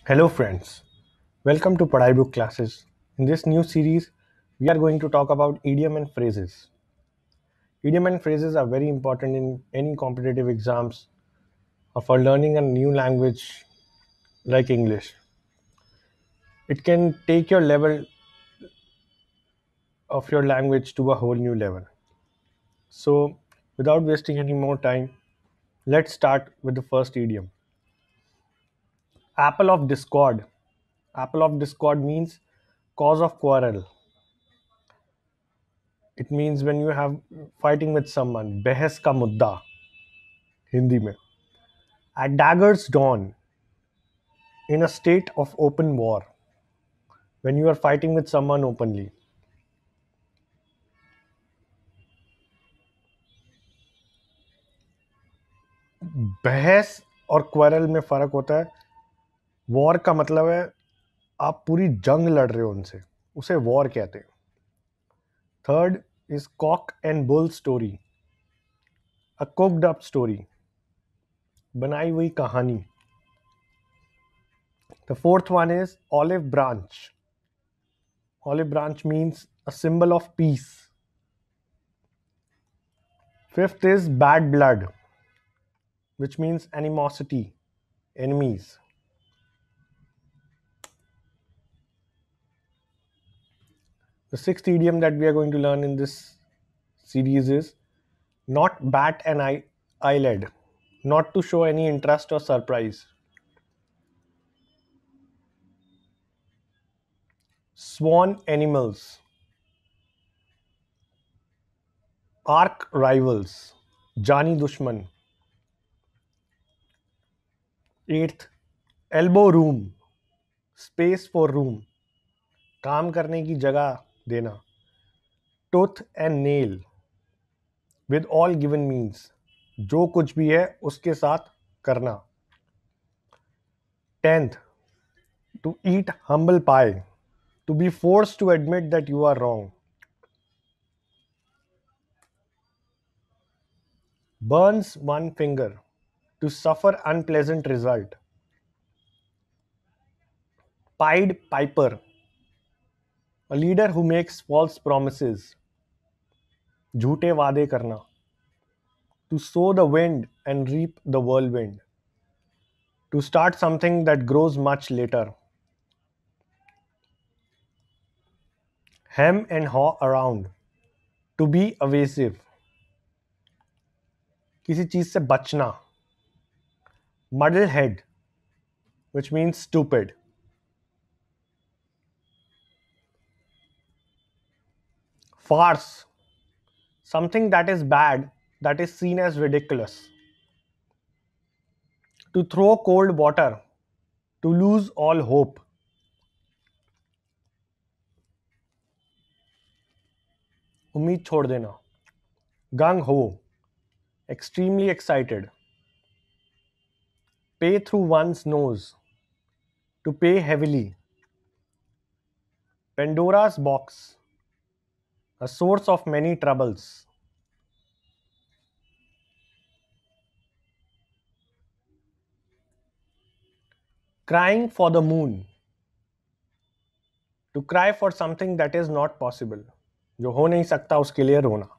Hello friends, welcome to Padhai Book Classes. In this new series, we are going to talk about idiom and phrases. Idiom and phrases are very important in any competitive exams or for learning a new language like English. It can take your level of your language to a whole new level. So, without wasting any more time, let's start with the first idiom. Apple of discord. Apple of discord means cause of quarrel. It means when you have fighting with someone, बहस का मुद्दा हिंदी में. At dagger's dawn, in a state of open war, when you are fighting with someone openly. बहस और quarrel में फर्क होता है. वॉर का मतलब है आप पूरी जंग लड़ रहे हो उनसे, उसे वॉर कहते हैं. Third is cock and bull story, a cooked up story, बनाई हुई कहानी. The fourth one is olive branch. Olive branch means a symbol of peace. Fifth is bad blood, which means animosity, enemies. The sixth idiom that we are going to learn in this series is not bat an eyelid, not to show any interest or surprise. Sworn animals, arch rivals, Jani Dushman. Eighth, elbow room, space for room, काम करने की जगह देना. Tooth and nail, with all given means, जो कुछ भी है उसके साथ करना. 10th, to eat humble pie, to be forced to admit that you are wrong. Burns one finger, to suffer unpleasant result. Pied piper, a leader who makes false promises, झूठे वादे करना. To sow the wind and reap the whirlwind, to start something that grows much later. Hem and haw around, to be evasive, किसी चीज से बचना. Muddle head, which means stupid. Farce, something that is bad that is seen as ridiculous. To throw cold water, to lose all hope. उम्मीद छोड़ देना. Gung ho, extremely excited. Pay through one's nose, to pay heavily. Pandora's box, a source of many troubles. Crying for the moon, to cry for something that is not possible, जो हो नहीं सकता उसके लिए रोना.